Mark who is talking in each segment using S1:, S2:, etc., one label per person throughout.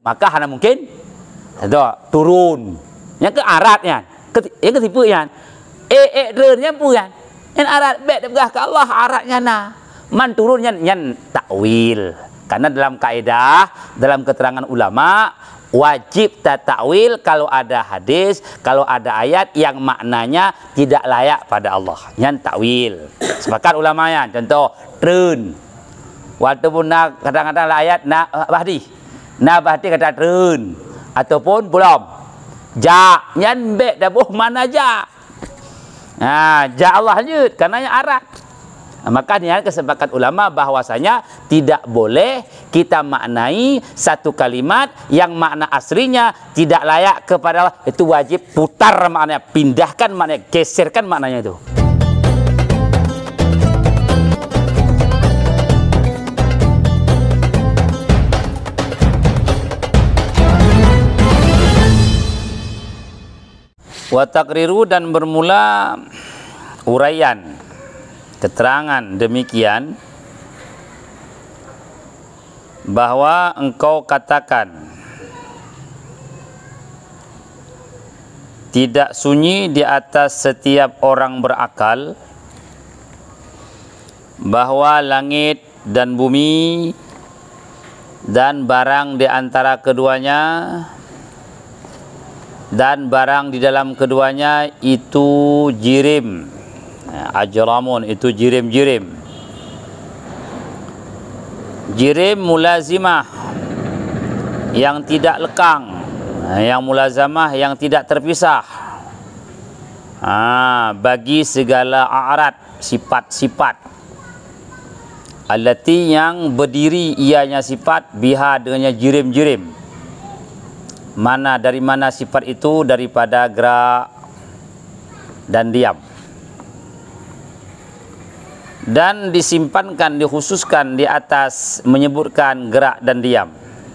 S1: maka hanya mungkin itu turun. Yang ke aratnya, yang ketipu yang nya pun yang arat bet begah ke Allah aratnya nah man turunnya yang takwil. Karena dalam kaidah, dalam keterangan ulama wajib takwil kalau ada hadis, kalau ada ayat yang maknanya tidak layak pada Allah. Yang takwil. Sepakat ulamanya. Contoh, trun. Waktu pun kadang-kadang ayat nak bahdi kata trun ataupun belum. Ja nyan be dabuh mana ja. Nah, ja Allah nyut karena yang arat. Maka ini kesepakatan ulama bahwasanya tidak boleh kita maknai satu kalimat yang makna aslinya tidak layak kepada Allah. Itu wajib putar maknanya, pindahkan maknanya, geserkan maknanya itu. Wa taqriru, dan bermula uraian keterangan demikian bahwa engkau katakan tidak sunyi di atas setiap orang berakal bahwa langit dan bumi dan barang di antara keduanya dan barang di dalam keduanya itu jirim, ajramun, itu jirim-jirim. Jirim mulazimah yang tidak lekang, yang mulazamah yang tidak terpisah, bagi segala a'rad, sifat-sifat allati yang berdiri ianya sifat biha dengannya jirim-jirim. Dari mana sifat itu? Daripada gerak dan diam. Dan disimpankan, dikhususkan di atas menyebutkan gerak dan diam.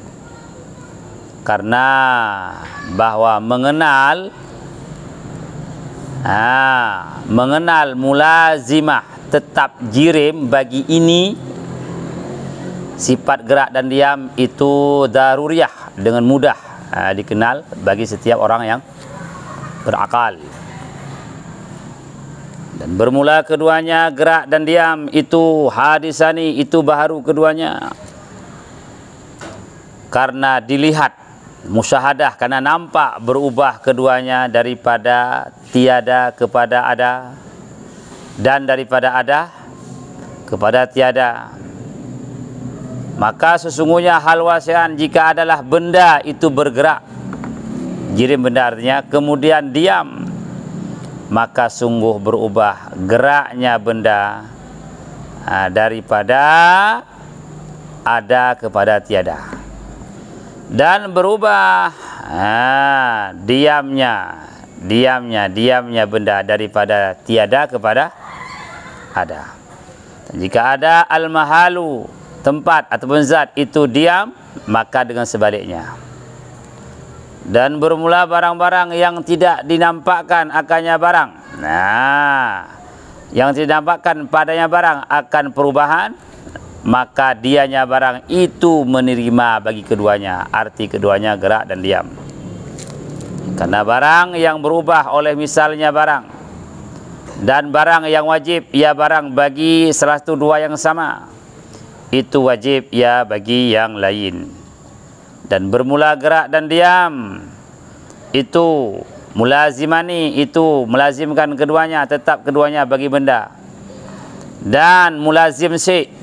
S1: Karena bahwa mengenal mulazimah tetap jirim bagi ini sifat gerak dan diam itu daruriyah, dengan mudah dikenal bagi setiap orang yang berakal. Dan bermula keduanya gerak dan diam itu hadisani, itu baharu keduanya. Karena dilihat, musyahadah, karena nampak berubah keduanya daripada tiada kepada ada dan daripada ada kepada tiada. Maka sesungguhnya hal wasian jika adalah benda itu bergerak, jirim benda artinya, kemudian diam, maka sungguh berubah geraknya benda daripada ada kepada tiada. Dan berubah diamnya benda daripada tiada kepada ada. Dan jika ada al-mahalu, tempat ataupun zat itu diam, maka dengan sebaliknya. Dan bermula barang-barang yang tidak dinampakkan akannya barang. Yang tidak dinampakkan padanya barang akan perubahan, maka dianya barang itu menerima bagi keduanya. Arti keduanya gerak dan diam. Karena barang yang berubah oleh misalnya barang, dan barang yang wajib ia barang bagi salah satu dua yang sama, itu wajib ya bagi yang lain. Dan bermula gerak dan diam itu mulazimani, itu melazimkan keduanya, tetap keduanya bagi benda. Dan mulazim syai',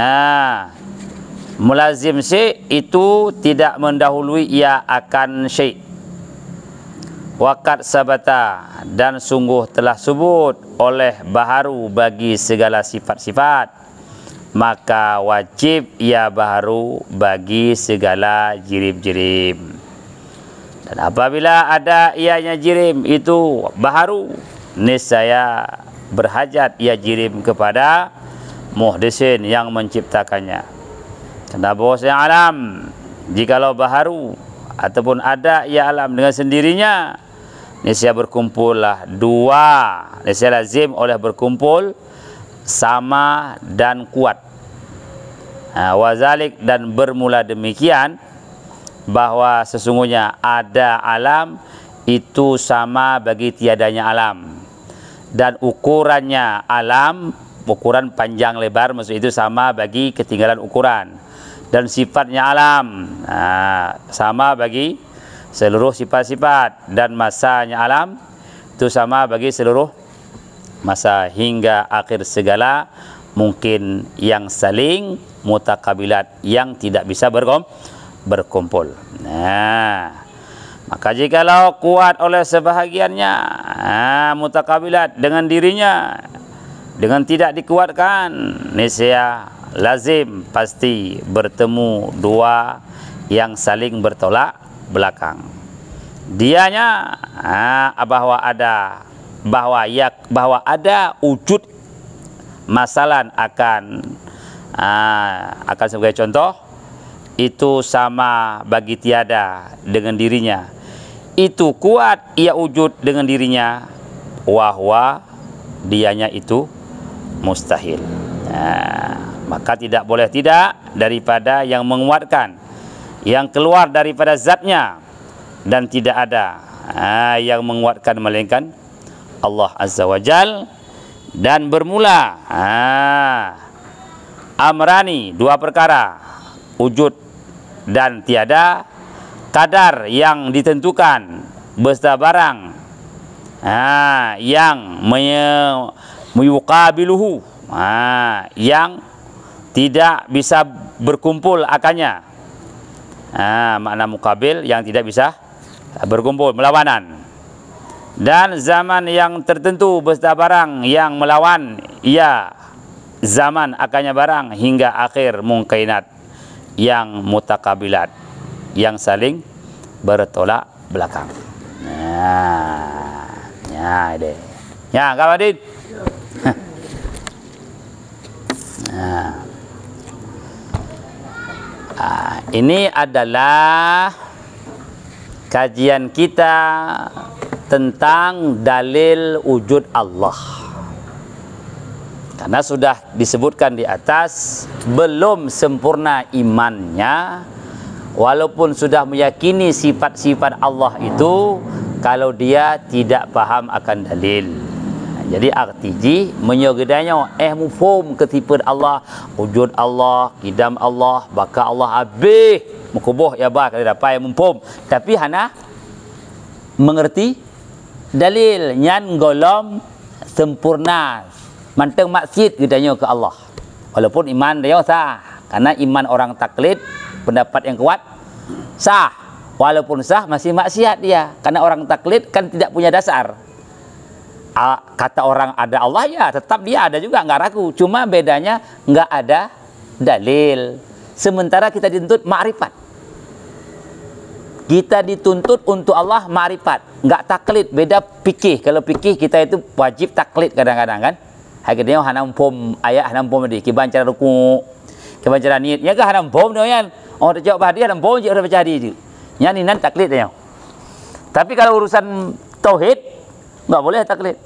S1: mulazim syai' itu tidak mendahului ia akan syai'. Waqad sabata, dan sungguh telah sebut oleh baharu bagi segala sifat-sifat, maka wajib ia baharu bagi segala jirim-jirim. Dan apabila ada ianya jirim itu baharu, niscaya berhajat ia jirim kepada muhdisin yang menciptakannya. Karena bahwasanya alam, jikalau baharu ataupun ada ia alam dengan sendirinya, niscaya berkumpullah dua, niscaya lazim oleh berkumpul sama dan kuat. Wazalik, dan bermula demikian bahwa sesungguhnya ada alam itu sama bagi tiadanya alam, dan ukurannya alam, ukuran panjang lebar maksud itu sama bagi ketinggalan ukuran, dan sifatnya alam sama bagi seluruh sifat-sifat, dan masanya alam itu sama bagi seluruh masa hingga akhir segala mungkin yang saling mutakabilat yang tidak bisa berkumpul. Maka jikalau kuat oleh sebahagiannya mutakabilat dengan dirinya, dengan tidak dikuatkan, niscaya lazim pasti bertemu dua yang saling bertolak belakang. Dianya bahwa ada wujud masalah akan sebagai contoh itu sama bagi tiada dengan dirinya, itu kuat ia wujud dengan dirinya, wahwa dianya itu mustahil. Maka tidak boleh tidak daripada yang menguatkan, yang keluar daripada zatnya, dan tidak ada yang menguatkan melainkan Allah Azza wa Jal. Dan bermula amrani, dua perkara, wujud dan tiada, kadar yang ditentukan beserta barang yang meyuqabiluhu, yang tidak bisa berkumpul akannya. Makna mukabil yang tidak bisa berkumpul, melawanan. Dan zaman yang tertentu beserta barang yang melawan ia zaman akannya barang, hingga akhir mungkainat yang mutakabilat yang saling bertolak belakang. Deh. Ya, kawan Din. Ini adalah kajian kita tentang dalil wujud Allah. Karena sudah disebutkan di atas, belum sempurna imannya, walaupun sudah meyakini sifat-sifat Allah itu, kalau dia tidak paham akan dalil. Jadi artiji menyogedanya mufhum ketipu Allah, wujud Allah, kidam Allah, baka Allah habis mukubuh ya bah kalau dapat yang mufhum, tapi hana mengerti dalil nyan golom sempurna, manteng maksud gedanya ke Allah. Walaupun iman dia sah, karena iman orang taklid pendapat yang kuat sah, walaupun sah masih maksiat dia, karena orang taklid kan tidak punya dasar. Kata orang ada Allah, ya tetap dia ada juga, nggak ragu, cuma bedanya nggak ada dalil. Sementara kita dituntut ma'rifat, kita dituntut untuk Allah ma'rifat, nggak taklid. Beda fikih. Kalau fikih kita itu wajib taklid kadang-kadang kan. Hakikatnya hanam pom ayat hanam pom di kiban cara ruku, kiban cara niatnya ke hanam pom doyan. Oh terjawab bahdia hanam pom je udah baca di. Nyani nan taklid dia. Tapi kalau urusan tauhid nggak boleh taklid.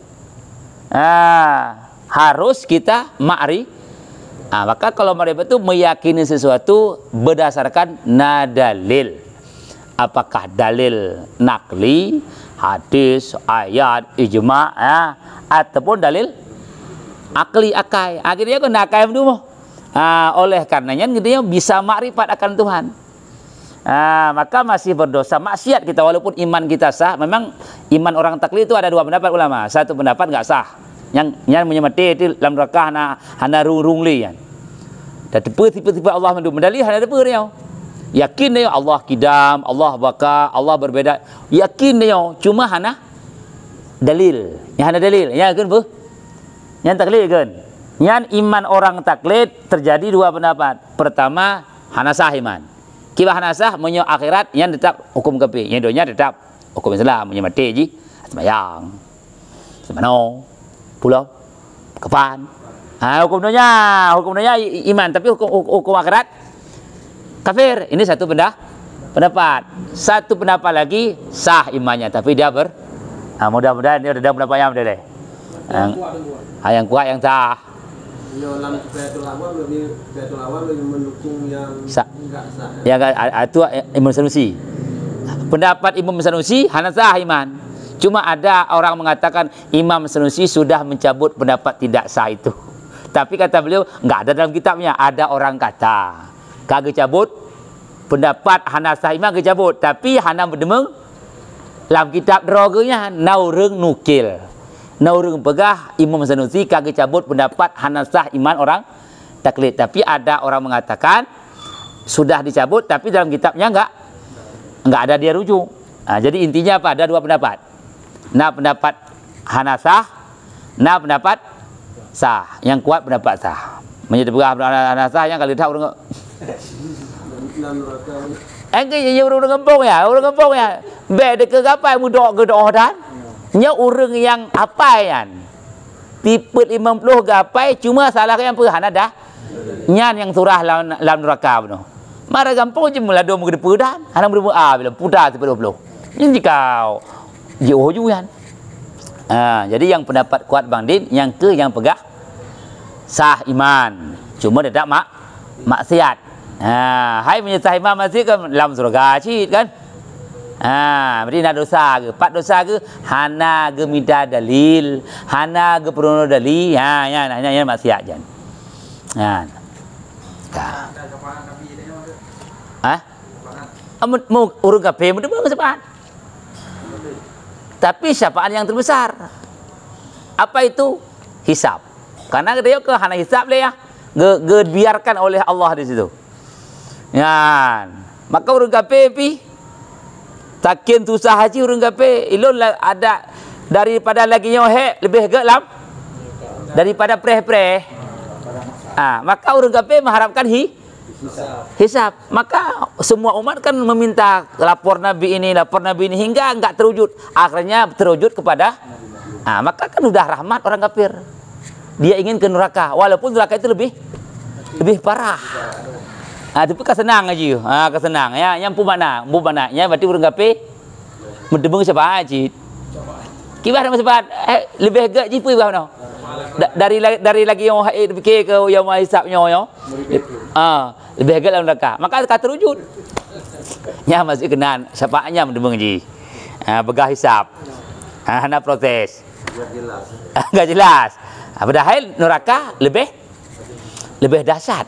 S1: Harus kita maka kalau ma'rifat itu meyakini sesuatu berdasarkan nadalil. Apakah dalil nakli, hadis, ayat, ijma, ataupun dalil akli akai. Akhirnya kan akai dulu. Oleh karenanya dia bisa ma'rifat akan Tuhan. Maka masih berdosa maksiat kita walaupun iman kita sah. Memang iman orang taklid itu ada dua pendapat ulama. Satu pendapat enggak sah, yang menyemati itu dalam rakah hana rung-rungli. Dan tipe-tipe Allah mendali hana depe dia. Yakin dia Allah kidam, Allah baka, Allah berbeda. Yakin dia, cuma hana dalil. Yang hana dalil, ya kan bu? Yang taklid kan? Yang iman orang taklid terjadi dua pendapat. Pertama hana sah iman. Kiba hanasah menyo akhirat yang tetap hukum kepi, yang donya tetap hukum Islam, menyemati ji sembahyang, semano, pulau, kapan, hukum donya iman, tapi hukum akhirat kafir. Ini satu pendapat. Satu pendapat lagi sah imannya, tapi dia mudah-mudahan dia ada pendapat yang deh, yang kuat yang sah.
S2: dalam Bayatul Awam lebih mendukung yang enggak sah.
S1: Ya itu Imam Sanusi. Pendapat Imam Sanusi Hanasah iman. Cuma ada orang mengatakan Imam Sanusi sudah mencabut pendapat tidak sah itu. Tapi kata beliau enggak ada dalam kitabnya. Ada orang kata kagak cabut pendapat Hanasah iman kagak cabut. Tapi Hana berdemeng dalam kitab droganya naureng nukil. Naureng pegah Imam Sanusi kagak cabut pendapat Hanasah iman orang taklid. Tapi ada orang mengatakan sudah dicabut tapi dalam kitabnya enggak ada dia rujuk. Nah, jadi intinya apa? Ada dua pendapat. Nah, pendapat Hanasah, nah pendapat sah. Yang kuat pendapat sah. Menjadi pegah Hanasah yang kali tahu orang orang kampung ya. Be ke gapai mudok ke doh dan. Nya orang yang apa yan? Tipe 50 gapai cuma salah yang perhan ada. Nyan yang surah dalam neraka beno. Mara gampang je mula dom gede pedan. Hanang bermu bilang puda 20. Ini jikau jauh juga. Jadi yang pendapat kuat Bang Din yang pegah sah iman. Cuma tidak maksiat. Hai menyesah iman masih kan dalam surga cid kan. Berarti nak dosa ke? Pat dosa ke? Hana ke minta dalil, hana ke perono dalil. Ya maksiat jan. Mau urung kafe mudah mudahan syafaat. Tapi syafaat yang terbesar apa itu? Hisab. Karena dia ke hana hisab le ya. Biarkan oleh Allah di situ. Maka urung kafe pi takin tu sah haji urung kafe ilun ada daripada lagi nyohe lebih gelam daripada preh-preh. Maka urung kafe mengharapkan hisab. Maka semua umat kan meminta lapor Nabi ini hingga enggak terwujud. Akhirnya terwujud kepada maka kan udah rahmat orang kafir. Dia ingin ke neraka walaupun neraka itu lebih parah. Tapi kesenang aja. Kesenang ya. Yang maknanya berarti urang kafir mendebeng siapa aja. Kibah nama sebab lebih agak jipu bah no. Dari lagi yang fikir ke yang hisabnya yo. Lebih agak dalam neraka. Maka kata terwujud. Nya masih kenal syafaatnya mendebeng ji. Begah hisab. Hana protes. Enggak jelas. Padahal neraka lebih dahsyat.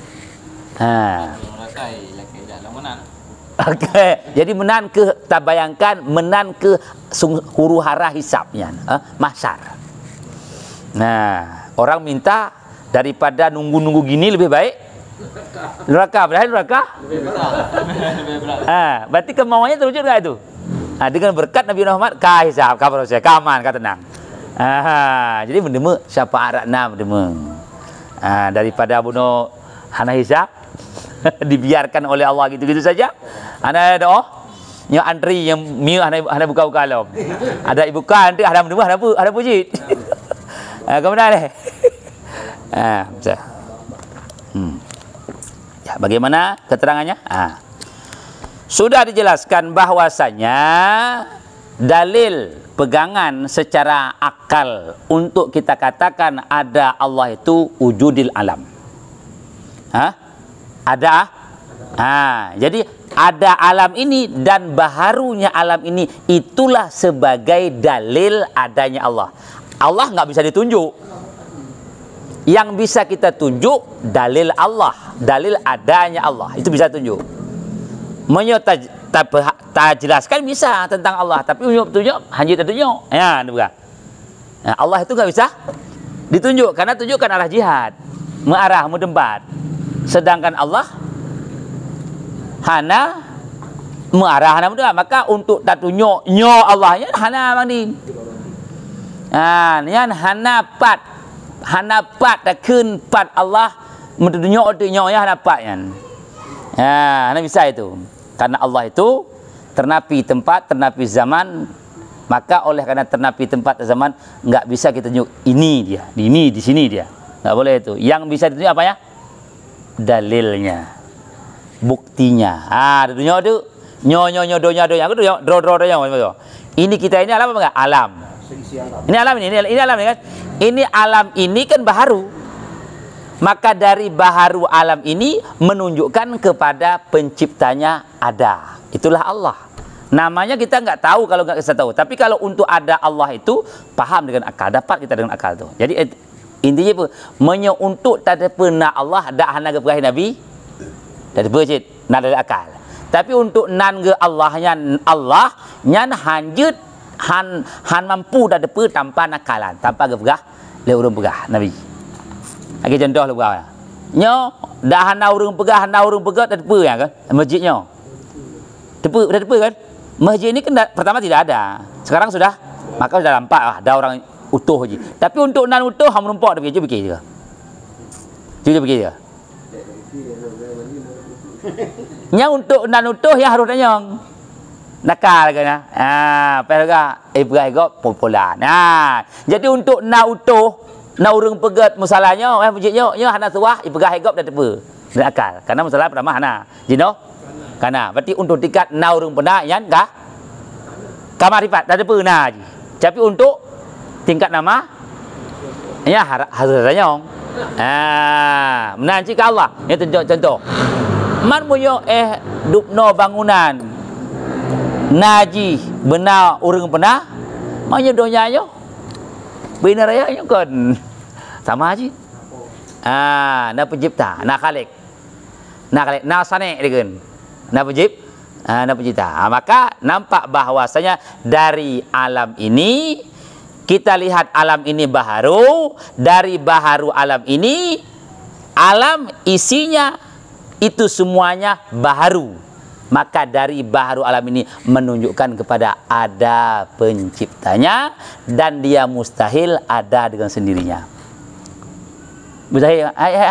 S1: Okey, jadi menan ke tak bayangkan menan ke huru hara hisabnya, mahsyar. Orang minta daripada nunggu gini lebih baik neraka, padahal neraka lebih berat. Berarti kemauannya terwujud enggak itu? Dengan berkat Nabi Muhammad ka hisab, ka proses, ka aman, ka tenang. Jadi mendeme syafaat rakna mendeme. Daripada bunuh hana hisab dibiarkan oleh Allah gitu-gitu saja. Ana doa yang antri yang mi ana buka alam. Ada ibu kan nanti ada mendeme ada puji. Kemudian deh. Ya, bagaimana keterangannya? Sudah dijelaskan bahwasanya dalil pegangan secara akal untuk kita katakan ada Allah itu wujudil alam. Ada. Jadi ada alam ini dan baharunya alam ini itulah sebagai dalil adanya Allah. Allah nggak bisa ditunjuk. Yang bisa kita tunjuk dalil Allah, dalil adanya Allah itu bisa tunjuk. Tak jelaskan bisa tentang Allah, tapi tunjuk hanya tertunjuk. Allah itu nggak bisa ditunjuk karena tunjukkan arah jihad, mengarah, mendempat. Sedangkan Allah hana mengarah, hana mendempat. Maka untuk tak tunjuk Allahnya hana mandi. Nian hana pat tak kun pat Allah mentunjuk ya hana pat yan. Hana bisa itu. Karena Allah itu ternapi tempat, ternapi zaman, maka oleh karena ternapi tempat dan zaman nggak bisa kita tunjuk ini dia, ini di sini dia, nggak boleh itu. Yang bisa ditunjuk apa ya? Dalilnya, buktinya. Ditunjuk itu nyo do. Ini kita ini alam apa enggak? Alam. Ini alam ini kan? Ini alam ini kan baharu. Maka dari baharu alam ini menunjukkan kepada penciptanya ada. Itulah Allah. Namanya kita nggak tahu kalau nggak kita tahu. Tapi kalau untuk ada Allah itu paham dengan akal, dapat kita dengan akal tu. Jadi intinya apa? Untuk tak ada pernah Allah dak hana ke perah Nabi. Tak ada bercit, nak ada akal. Tapi untuk nan ke Allahnya Allah nyan hanjut han mampu dak ada tanpa nakalan, tanpa ke perah le urang perah Nabi. Bagi contoh lu kau. Nyo dah hana urang pegah tak depa ya kan? Masjidnya. Dah depa kan? Masjid ni kan pertama tidak ada. Sekarang sudah, maka sudah nampak lah, ada orang utuh je. Tapi untuk nan utuh hang menumpuk dia fikir je. Juga fikir je. Nya untuk nan utuh yang harus tanya. Nakal kan ya. Perga ibrah gop popular. Nah, jadi untuk nan utuh na urang pegat masalahnya masjidnya hana suah ipegah hegop dan tepa dan akal karena masalah pertama hana jino kana berarti untuk tingkat na urang pernah yan kah kamarifat tak tepa na je tapi untuk tingkat nama ya harusnya menanci ke Allah ya contoh man punya dupno bangunan naji benar urang pernah maknya donyanya benar raya kan sama aja. Na pencipta, na khalik, na sane dengan, na pencipta. Maka nampak bahwasanya dari alam ini kita lihat alam ini baharu, dari baharu alam ini alam isinya itu semuanya baharu. Maka dari baharu alam ini menunjukkan kepada ada penciptanya dan dia mustahil ada dengan sendirinya. Mustahil.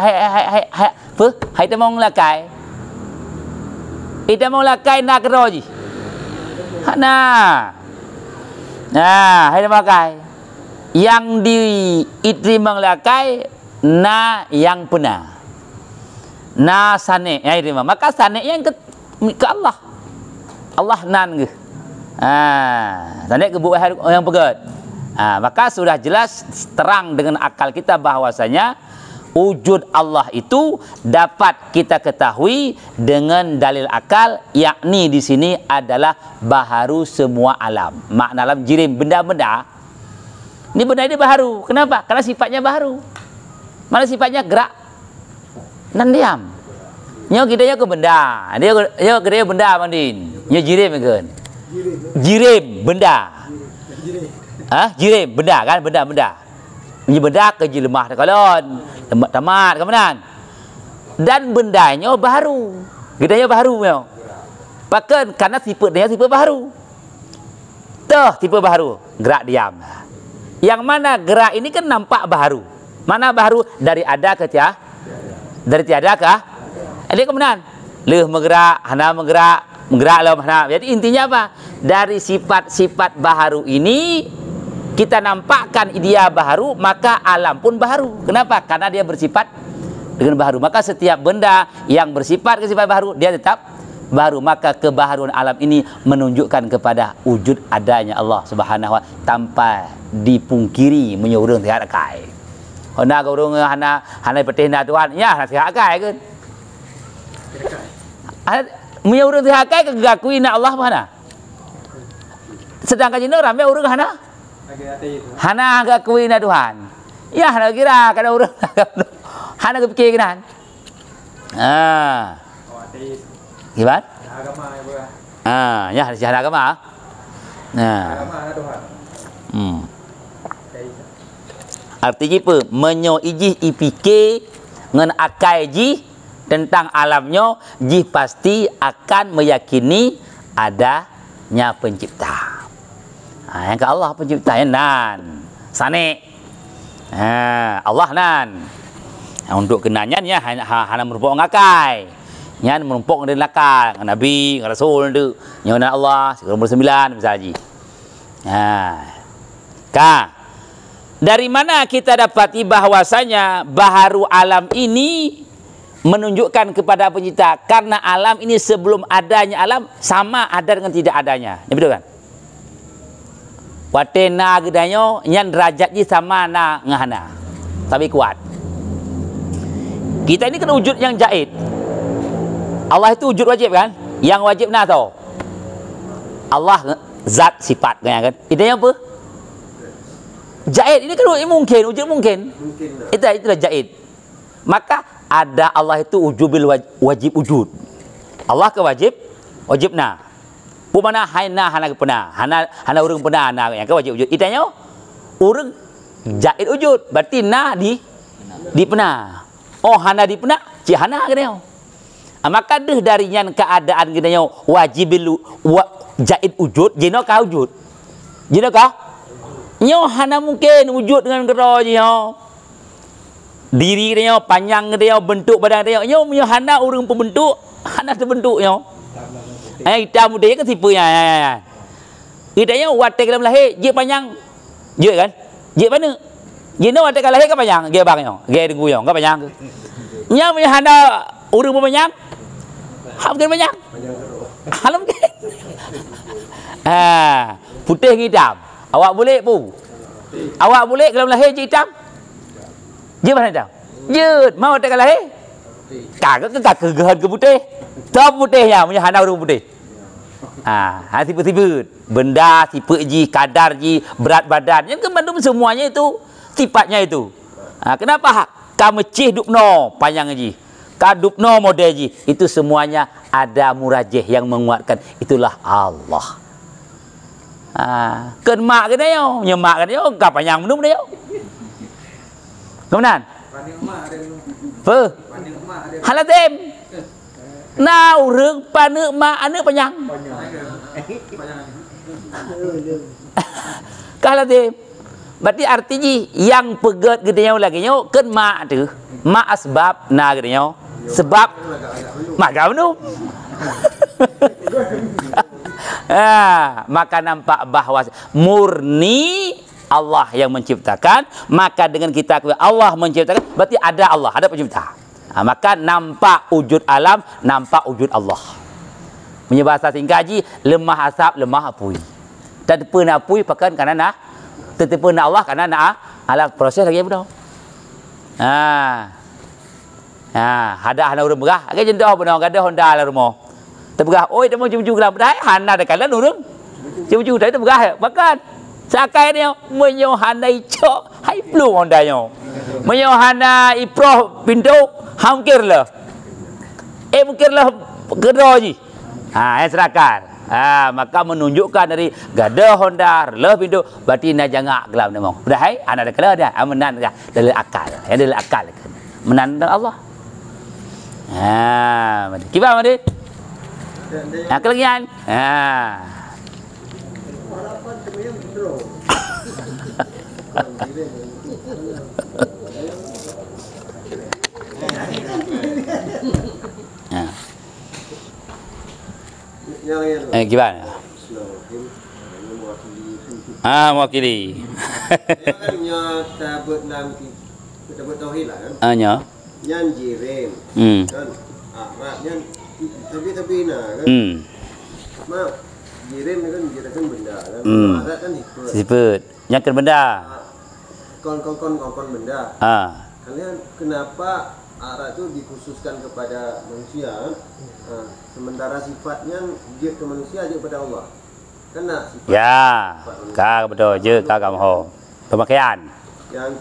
S1: Hai temong lakai. Ita mau lakai nak roji. Nah, hai temong lakai. Yang diterima lakai na yang pernah. Na sane yang diterima. Maka sane yang ke Allah. Allah nan ke. Tadi ke buat yang pegat. Maka sudah jelas terang dengan akal kita bahwasanya wujud Allah itu dapat kita ketahui dengan dalil akal, yakni di sini adalah baharu semua alam. Makna alam jirim benda-benda. Ini benda ini baharu. Kenapa? Karena sifatnya baharu. Mana sifatnya gerak dan diam. Nyo kita ke benda. Dia gede benda mandin. Nyo jirim kan. Jirim benda. Jirim benda kan benda-benda. Nyo benda ke lemah kolon. Tamat kemudian. Dan bendanya baru. Gedanya baru nyo. Bahkan karena sifatnya sifat baru. Tipe baru, gerak diam. Yang mana gerak ini kan nampak baru. Mana baru dari ada ke tiada? Dari tiada ke dia kemudian leh menggerak, hana menggerak lah hana. Jadi intinya apa? Dari sifat-sifat baharu ini kita nampakkan dia baharu, maka alam pun baharu. Kenapa? Karena dia bersifat dengan baharu. Maka setiap benda yang bersifat baharu dia tetap baharu. Maka kebaharuan alam ini menunjukkan kepada wujud adanya Allah Subhanahu wa tanpa dipungkiri menyuruh tiada kai. Hana urang hana petih na Tuhan, ya hana tiada kai kan. Menyuruh dihakai kegakui nak Allah mana? Sedangkan ini ramai orang hana gakui nak Tuhan. Ya hana kira kada orang hana kepikir kan? Gimana? Ya hana agama. Artinya apa? Menyoiji ipike ngan akai ji tentang alamnya, ji pasti akan meyakini adanya pencipta. Yang ke Allah pencipta yang nan, sane. Allah nan. Untuk kenannya hanya merupakan ngakai. Yang merupakan dari lakal, Nabi, Rasul tu, nyona Allah, nomor 9 misalnya. Dari mana kita dapati bahwasanya baharu alam ini menunjukkan kepada pencipta, karena alam ini sebelum adanya alam sama ada dengan tidak adanya. Ya betul kan? Watena gedanyo nyan derajatnya sama na ngahana. Tapi kuat. Kita ini kena wujud yang jaid. Allah itu wujud wajib kan? Yang wajib nah tau. Allah zat sifat kan? Idenya apa? Jaid ini kan mungkin, wujud mungkin. Itulah jaid. Maka ada Allah itu wujubil wajib wujud. Allah ke wajib nah. Pumana hana pernah. Hana urang pernah nah yang ke wajib wujud. Idenya urang jaid wujud. Berarti nah di pernah. Oh hana di pernah, ci hana gini. Maka deh dari yang keadaan gini wajibil jaid wujud, jino kah wujud? Jino kah? Nyo hana mungkin wujud dengan gero nyo. Diri dia panjang dia bentuk badan dia nyo hana urang pembentuk, hana terbentuk nyo. Hitam dia kan tipe ya. Idanya watek dalam lahir, dia panjang. Dia kan? Dia mana? Jino watek lahir kan panjang, dia bangnya. Dia dengan guyong kan panjang. Nya hana urang panjang. Mungkin panjang. Hana mungkin. Putih hitam. Awak boleh pu. Awak boleh kalau lahir je hitam. Je mana hitam? Je, mau tak lahir? Kagak kegehan ke putih. Top putih ya, punya hana urang putih. Tipe-tipe benda, tipe ji, kadar ji, berat badan. Yang kemandum semuanya itu sifatnya itu. Kenapa? Ka mecih dupno panjang ji. Ka dupno model ji. Itu semuanya ada murajih yang menguatkan. Itulah Allah. Ken mak ke dia, nyemak ke dia, gak panjang minum dia. Kemudian, halatem, nah urang panek mak anak panjang. Halatem, berarti artinya yang pegat ke dia lagi nyo, ken mak tu, mak asbab na ke dia, sebab mak gak minum. Maka nampak bahawa murni Allah yang menciptakan. Maka dengan kita akui Allah menciptakan, berarti ada Allah, ada pencipta. Maka nampak wujud alam, nampak wujud Allah. Punya bahasa singkaji, lemah asap, lemah apui. Dan pernah apui pakan karena nak, tetap pernah Allah karena nak alam proses lagi betul. Ada hana urang begah, agak jendoh benar gadah Honda lah rumah. Terbegah, oi temu cucu gelam dah hana dah kalan urang. Cucu dah terbegah makan. Sakai dia menyo hana ico, hai flu Honda nyo. Menyo hana iproh pintu hamkirlah. Mungkinlah gero ji. Yang serakan. Maka menunjukkan dari gadah Honda le pintu berarti na jangak gelam nemo. Dah hai ana dah kalah dah menan dah dari akal. Yang dari akal. Menan Allah. Kibar Madin. Kelegian. Gimana? Mewakili.
S2: Kita buat tauhid lah kan. Yang jirim. Kan. Tapi nah kan. Mak jirim kan jirakan benda kan. Arat kan
S1: sifat. Yang kan benda.
S2: Kon benda. Kalian kenapa arat itu dikhususkan kepada manusia kan? Sementara sifatnya dia ke manusia aja kepada Allah. Kena sifat.
S1: Ya. Kak betul je kak kamu. Pemakaian.
S2: Yang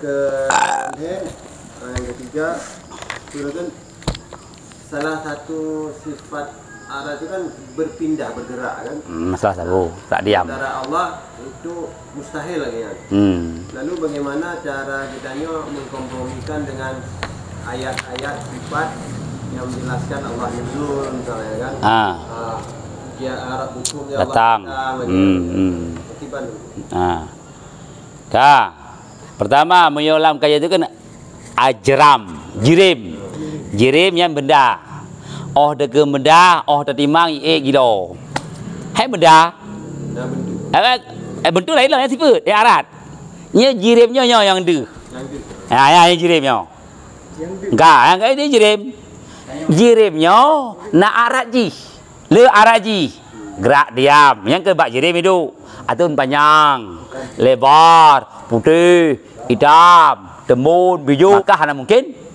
S2: ketiga itu kan salah satu sifat arat itu kan berpindah, bergerak kan.
S1: Salah satu, tak diam.
S2: Sementara Allah itu mustahil lagi kan. Lalu bagaimana cara kitanya mengkompromikan dengan ayat-ayat sifat yang menjelaskan Allah nuzul misalnya kan. Ya Arab hukum ya
S1: datang. Pertama menyolam kaya itu kan ajram, jirim yang benda. Oh dege benda, oh tertimang kilo. Hai benda. Bentuk lain lah yang sifat, yang arat. Nya jirimnya yang de. Yang jirimnya. Enggak, yang kayak dia jirim. Jirimnya nak arat ji. Le arat ji. Gerak diam. Yang ke bak jirim itu. Atun panjang, lebar, putih, hitam, tembun, biju. Kah hana mungkin?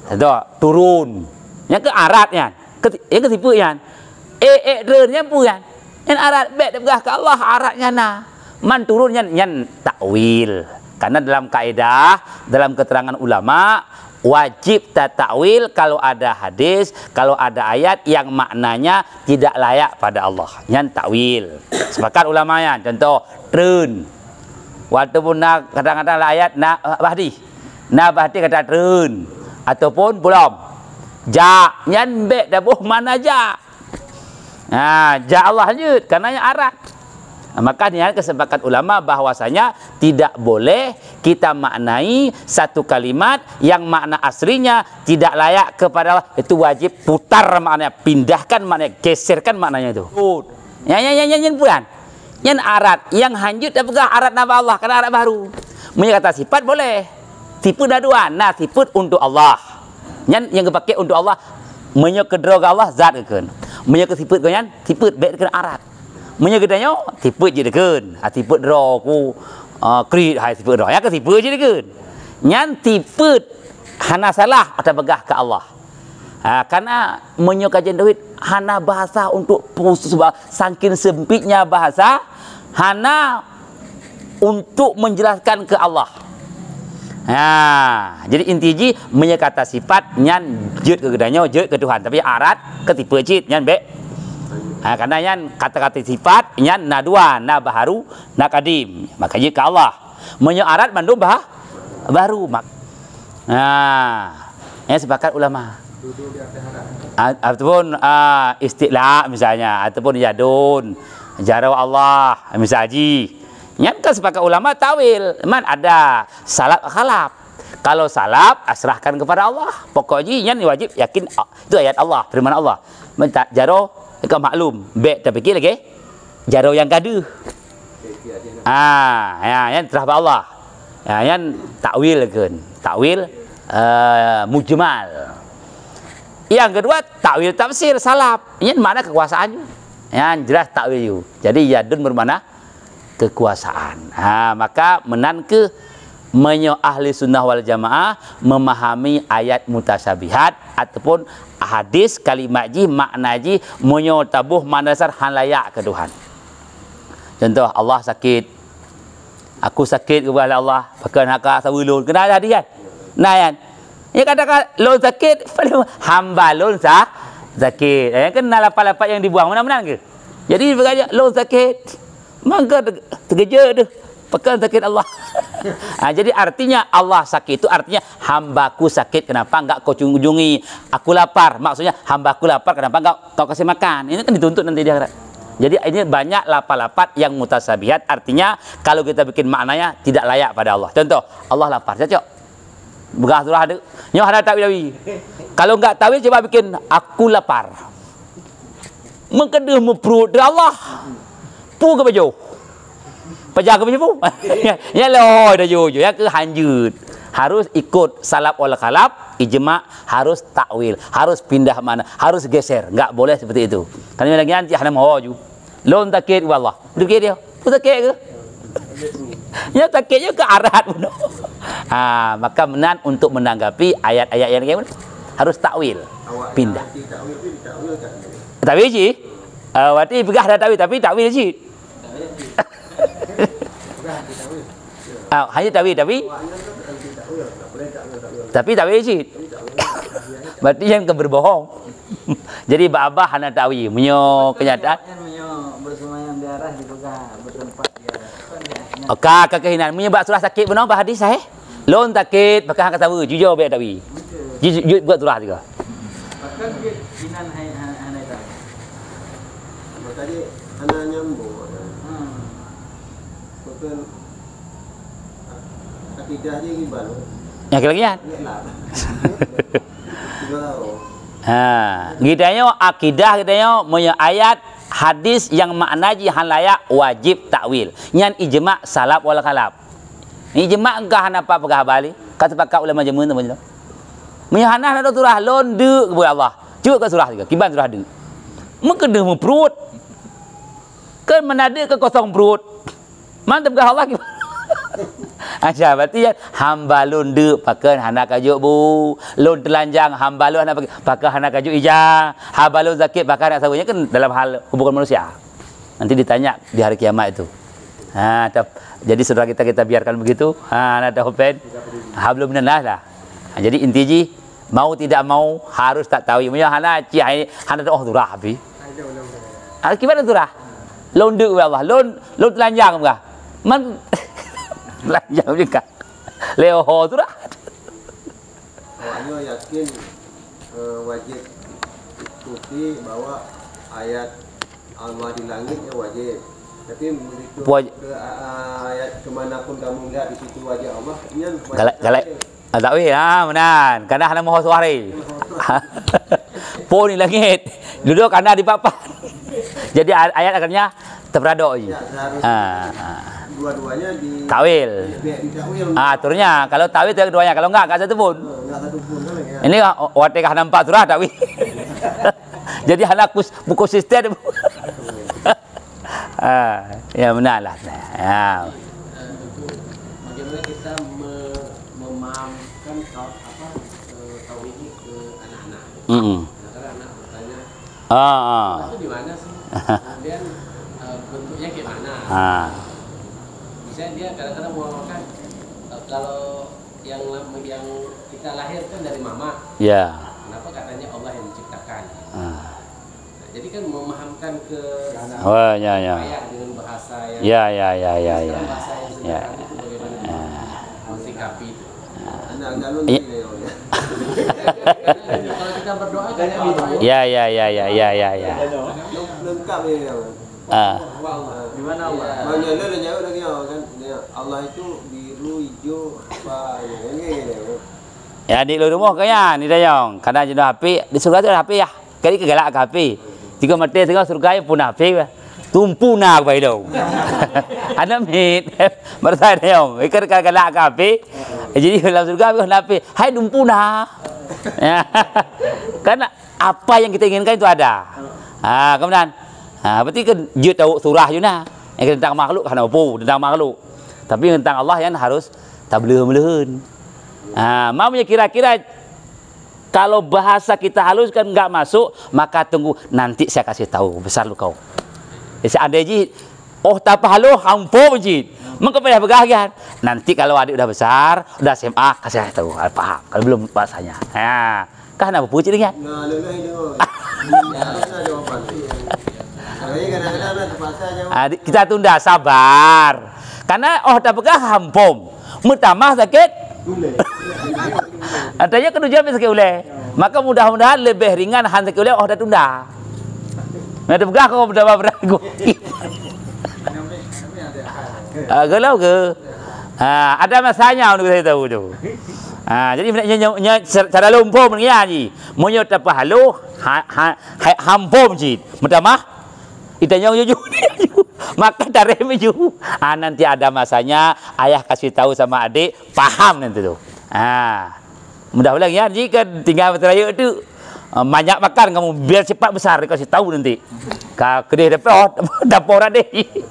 S1: Itu turun. Yang ke arat yan. Yang ketipu yan. Ren pun yan. Yang arat bet degah ke Allah aratnya nah. Man turun yan takwil. Karena dalam kaidah, dalam keterangan ulama, wajib takwil kalau ada hadis, kalau ada ayat yang maknanya tidak layak pada Allah. Yan takwil. Sepakat ulama yan. Contoh, ren. Walaupun kadang-kadang ayat bahdi kata ren ataupun belum. Ja yan be dabuh mana ja. Nah, ja Allah lanjut karena yang arat. Maka ini kesepakatan ulama bahwasanya tidak boleh kita maknai satu kalimat yang makna aslinya tidak layak kepada Allah. Itu wajib putar maknanya, pindahkan maknanya, geserkan maknanya itu. Yang bukan. Yang arat, yang hanjut apakah arat nama Allah karena arat baru. Menyatakan sifat boleh. Tipu dah dua. Nah, sifat untuk Allah. Yang dipakai untuk Allah menykedra Allah zat kan. Menyek sifat kan, sifat baik dengan arat. Menyegedanya tipe je dekeun. Tipe draw ku krit hai tipe draw. Ya ke tipe je dekeun. Nyan tipe hana salah atau begah ke Allah. Karena menyokajen duit hana bahasa untuk saking sempitnya bahasa hana untuk menjelaskan ke Allah. Jadi intinya menyekata sifat nyan jut ke gedanya jut ke Tuhan tapi arat ke tipe jit nyan be. Karena yang kata-kata sifat yang na dua, na baharu, na kadim. Makanya ke Allah menyarat mandum baru. Yang sepakat ulama. Ataupun istilah misalnya, ataupun yadun, jaraw Allah misalnya. Yang kan sepakat ulama tawil. Man ada salaf khalaf. Kalau salaf asrahkan kepada Allah. Pokoknya yang wajib yakin itu ayat Allah, firman Allah. Minta jaraw kau maklum, baik tapi fikir lagi. Jaro yang gaduh. Yang terhadap Allah. Yang takwil kan. Takwil mujmal. Yang kedua takwil tafsir salaf. Yang mana kekuasaannya? Yang jelas takwil you. Jadi yadun bermakna kekuasaan. Maka menan ke menyo ahli sunnah wal jamaah memahami ayat mutasyabihat ataupun hadis kalimat ji makna ji menyo tabuh manasar han layak ke Tuhan. Contoh Allah sakit, aku sakit kepada Allah pakai haka sawulun kena tadi kan. Nah kan ya katakan lon sakit hamba lon sakit. Kan lapat-lapat yang dibuang mana-mana ke. Jadi berkata lon sakit maka tergeja tu pakai sakit Allah. Jadi artinya Allah sakit itu artinya hambaku sakit kenapa enggak kau kunjungi, aku lapar maksudnya hambaku lapar kenapa enggak kau kasih makan. Ini kan dituntut nanti dia. Jadi ini banyak lapat-lapat yang mutasabihat artinya kalau kita bikin maknanya tidak layak pada Allah. Contoh Allah lapar cocok begah surah ada nyoh ada tawi. Kalau enggak tawi coba bikin aku lapar mengkedeh perut Allah pu ke baju pejaga macam tu. Ya loh dah jujur ya ke hanjut. Harus ikut salaf wal khalaf, ijma, harus takwil, harus pindah mana, harus geser. Enggak boleh seperti itu. Kan lagi nanti hana mau ju. Lon takit wallah. Dikit dia. Takit ke? Ya takitnya ke arat pun. Maka menan untuk menanggapi ayat-ayat yang kayak harus takwil, pindah. Takwil ji. Berarti begah dah takwil tapi takwil ji. Hanya tawi tapi sih. Berarti yang berbohong. Jadi babah hana tawi menyo kenyataan.
S3: Bersemayam di arah juga bertempat di arah.
S1: Oka kehinan menyo bak surah sakit benar bah hadis lon takit pakai hak tawi jujur be tawi. Jujur buat surah juga.
S3: Bahkan kinan hana tawi.
S2: Tadi hana nyambung. Bukan akidah dia gimana?
S1: Ya kelagian. Gidanya akidah gidanya punya ayat hadis yang makna jihan layak wajib takwil. Nyan ijma salaf wal khalaf. Ijma enggak hana apa pegah bali. Kata pakak ulama jamun tu macam. Menyahana ada surah londe kepada Allah. Juga ke surah juga. Kiban surah de. Mengkedeh perut. Kan menada ke kosong perut. Mantap ke Allah gimana? Aja berarti ya hamba lun de pakai hana kajuk bu. Lun telanjang hamba lun hana pakai hana kajuk ija. Hamba lun sakit pakai anak sabunya kan dalam hal hubungan manusia. Nanti ditanya di hari kiamat itu. Jadi saudara kita biarkan begitu. Ada hopen. Hablum minallah lah. Jadi intinya mau tidak mau harus tak tahu. Punya hana ci hana oh turah habis. Gimana turah? Lun de Allah. Lun telanjang enggak? Man telanjang juga. Leho turah.
S2: Awaknya yakin wajib ikuti bahwa ayat Allah di langit ya wajib. Tapi begitu ke ayat kemanapun kamu lihat di situ wajah Allah, ini
S1: galak. Tak weh, benar. Karena hana moho suari. Po ni langit. Duduk karena di papan. Jadi ayat akhirnya terperadok je.
S2: Dua-duanya di
S1: tawil. Aturnya kalau tawil itu keduanya, kalau enggak satu pun. Ini watek nampak surah tawil. Jadi hana konsisten. Ya benarlah. Ya.
S2: Bagaimana kita memahamkan tauhid ini ke anak-anak? Karena anak bertanya, itu di mana sih? Kemudian bentuknya kayak mana? Misalnya dia kadang-kadang mau makan kalau yang kita lahirkan dari mama.
S1: Ya.
S2: Kenapa katanya Allah yang menciptakan? Jadi kan memahamkan ke anak ayah dengan bahasa yang bahasa yang sederhana itu bagaimana mensikapi itu. Kalau kita berdoa kan
S1: Ya.
S2: Lengkap ya. Gimana Allah? Banyak ada jauh lagi kan. Allah itu biru, hijau, apa gitu.
S1: Ya di rumah kaya ni dayong. Kadang jenuh HP, di surga tu ada HP ya. Kali kegalak ke HP. Tiga mati tengah surga pun HP. Tumpu nak bai dong. Ada mit. Bersa dayong. Ikar kegalak ke HP. Jadi dalam surga pun HP. Hai tumpu nak. Karena apa yang kita inginkan itu ada. Kemudian berarti kan dia tahu surah je nah. Yang tentang makhluk kan apa? Tentang makhluk. Tapi tentang Allah yang harus tak belum-belum. Maunya kira-kira kalau bahasa kita haluskan enggak masuk, maka tunggu nanti saya kasih tahu besar lu kau. Ada ji, tak halu hampo ji. Maka pada begagian. Nanti kalau adik udah besar, udah SMA kasih tahu, paham. Kalau belum bahasanya. Kan apa puji dengan? Kita tunda sabar. Karena tak begah hampom. Mutamah sakit. Adanya kedua sakit uleh. Maka mudah-mudahan lebih ringan han sakit uleh dah tunda. Ada begah kau berapa beragu. Galau ke? Ada masanya untuk saya tahu tu. Jadi cara lumpur mengia ji. Monyo tak halu hampom ji. Mutamah itanya jujur. Maka tarik meju. Nanti ada masanya ayah kasih tahu sama adik, paham nanti tu. Mudah-mudahan ya, jika tinggal berteraya itu banyak makan kamu biar cepat besar kasih tahu nanti. Kedai dapur adik.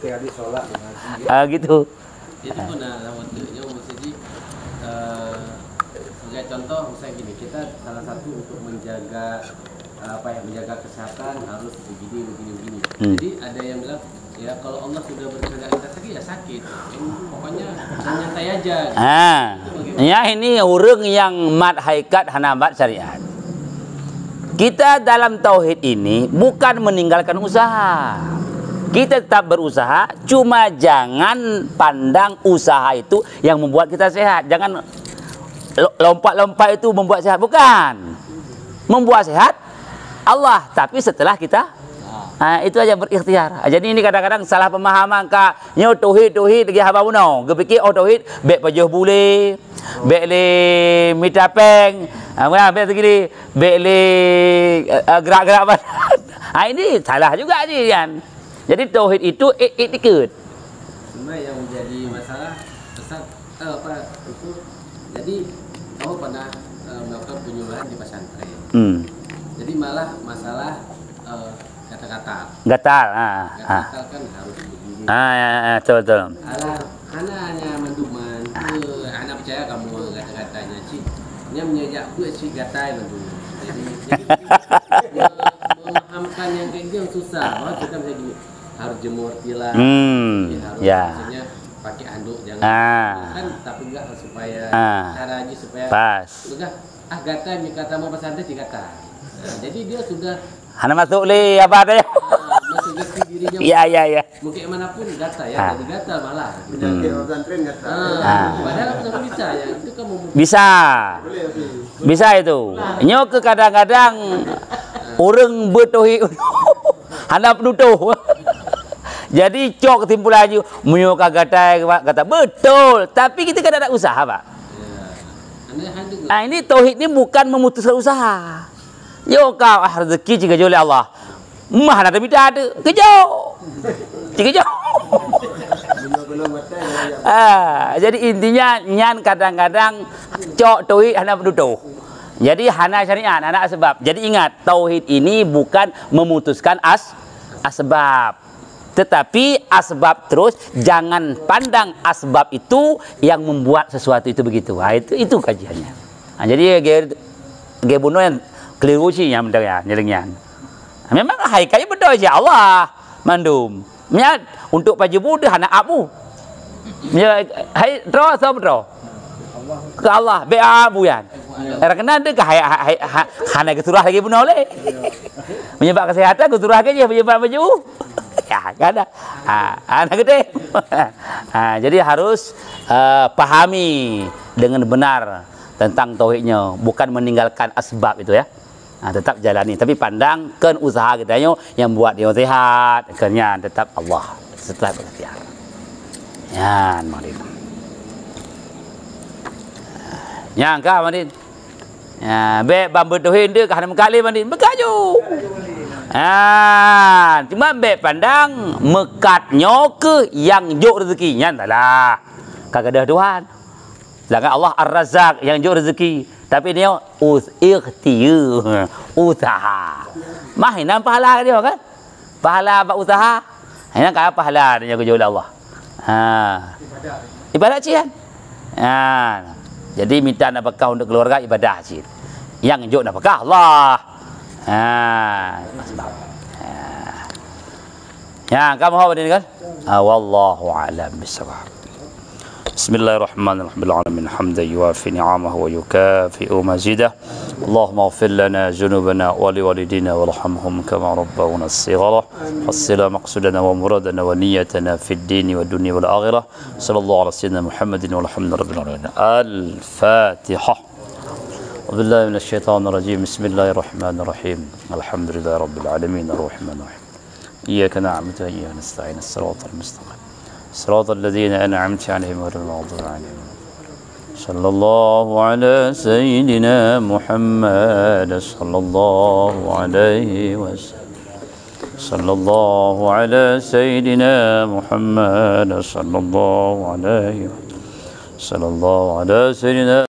S1: Gitu.
S2: Itu pun waktunya maksudnya sebagai contoh misalnya gini, kita salah satu untuk menjaga menjaga kesehatan harus begini. Jadi ada yang bilang ya kalau Allah sudah berkehendak kita sakit ya sakit. Pokoknya nyantai aja.
S1: Ya ini orang yang mat haikat hanabat syariat. Kita dalam tauhid ini bukan meninggalkan usaha. Kita tetap berusaha, cuma jangan pandang usaha itu yang membuat kita sehat. Jangan lompat-lompat itu membuat sehat, bukan. Membuat sehat Allah, tapi setelah kita itu aja berikhtiar. Jadi ini kadang-kadang salah pemahaman kak. Nyo tauhid lagi haba uno. Gepikir tauhid bek pajuh bule, bek le mitapeng, bek segini, bek le gerak-gerak badan. Ini salah juga ni kan. Jadi tauhid itu ikut.
S2: Cuma yang menjadi masalah besar itu. Jadi kamu pernah melakukan penyuluhan di pesantren. Jadi malah masalah kata-kata.
S1: Gatal.
S2: Gatal kan harus begini.
S1: Betul.
S2: Hanya menduman ke Itu isi gatai lah dulu. Jadi memahamkan yang kayak gitu susah. Wah, kita bisa gini, harus jemur tilam. Harus maksudnya pakai handuk jangan. Kan tapi enggak supaya caranya supaya
S1: pas.
S2: Enggak gatai ni kata mau pesantren di gatai. Nah, jadi dia sudah
S1: Hana masuk le apa ada ya?
S2: mensugesti dirinya.
S1: Iya.
S2: Mungkin manapun gatal ya, jadi gatal malah.
S3: Pesantren gatal.
S2: Padahal kita bisa ya, itu kan
S1: Bisa itu. Nyok ke kadang-kadang orang bertauhid hana penutuh. Jadi cok kesimpulannya munyo kata betul, tapi kita kan ada usaha, Pak. Nah, ini tauhid ini bukan memutuskan usaha. Yo kau rezeki jika oleh Allah. Mah ada tidak ada. Kejauh. Jadi intinya nyan kadang-kadang cok tauhid hana penutuh. Jadi hana syariat, hana asbab. Jadi ingat, tauhid ini bukan memutuskan asbab. Tetapi asbab terus, jangan pandang asbab itu yang membuat sesuatu itu begitu. Nah, itu kajiannya. Nah, jadi bunuh yang keliru sih yang benar ya, nyelengnya. Memang haikalnya betul aja Allah mandum. Untuk paju Buddha anak abu. Hai tro sama tro. Ke Allah be abu yan. Era kena ada ke hana kesurah lagi bunuh le. Menyebab kesehatan kesurah aja menyebab baju. Ya, enggak ada. Anak gede. Jadi harus pahami dengan benar tentang tauhidnya, bukan meninggalkan asbab itu ya. Tetap jalani, tapi pandang kan usaha kita yang buat dia sehat, akhirnya tetap Allah setelah berikhtiar. Ya, Madin. Ya, kah Madin. Ya, be bambu tauhid dia kahana kali Madin, bekaju. Cuma be pandang mekatnya ke yang jok rezekinya entahlah. Kagak ada Tuhan. Sedangkan Allah Ar-Razzaq yang jok rezeki. Tapi dia ikhtiar, usaha. Mah ini pahala dia kan? Pahala buat usaha. Ini kan pahala dia kerja oleh Allah. Ibadah cian. Jadi minta nafkah untuk keluarga ibadah cian. Yang jok nafkah Allah. Sebab. Ya, kamu apa ini kan? Wallahu a'lam bishawab. بسم الله الرحمن الرحيم العالمين حمدا يوافي نعمه ويكافئ مزيده اللهم اغفر لنا ذنوبنا ولوالدينا وارحمهم كما ربونا صغارا حصل مقصودنا ومرادنا ونيتنا في الدين والدنيا والآخرة صلى الله على سيدنا محمد والحمد لله رب العالمين الفاتحة وبالله من الشيطان الرجيم بسم الله الرحمن الرحيم الحمد لله رب العالمين الرحمن الرحيم إياك نعبد وإياك نستعين الصراط المستقيم صراط الذين أنعمت عليهم غير المغضوب عليهم صلى الله على سيدنا محمد صلى الله عليه وسلم صلى الله على سيدنا محمد صلى الله عليه وسلم صلى الله على سيدنا